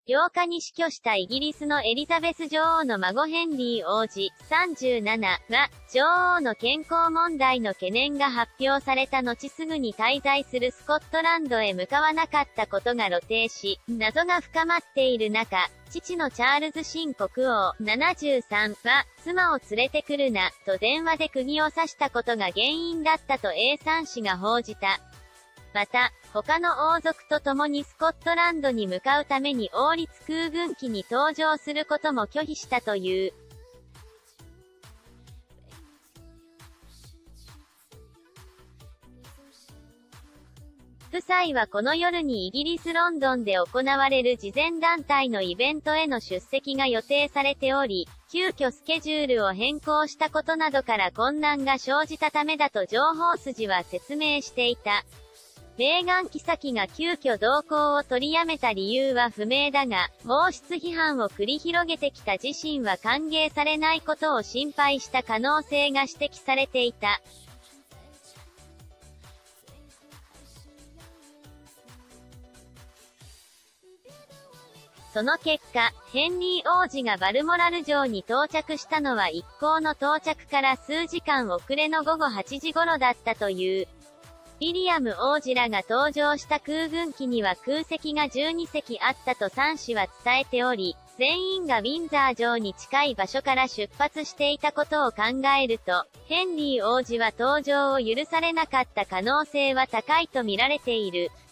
8日に死去したイギリスのエリザベス女王の孫ヘンリー王子、37は、女王の健康問題の懸念が発表された後すぐに滞在するスコットランドへ向かわなかったことが露呈し、謎が深まっている中、父のチャールズ新国王、73は、妻を連れてくるな、と電話で釘を刺したことが原因だったと A3 紙が報じた。また、他の王族と共にスコットランドに向かうために王立空軍機に搭乗することも拒否したという。夫妻はこの夜にイギリス・ロンドンで行われる慈善団体のイベントへの出席が予定されており、急遽スケジュールを変更したことなどから混乱が生じたためだと情報筋は説明していた。メーガン妃が急遽同行を取りやめた理由は不明だが、王室批判を繰り広げてきた自身は歓迎されないことを心配した可能性が指摘されていた。その結果、ヘンリー王子がバルモラル城に到着したのは一行の到着から数時間遅れの午後8時頃だったという。ウィリアム王子らが搭乗した空軍機には空席が12席あったと3紙は伝えており、全員がウィンザー城に近い場所から出発していたことを考えると、ヘンリー王子は搭乗を許されなかった可能性は高いと見られている。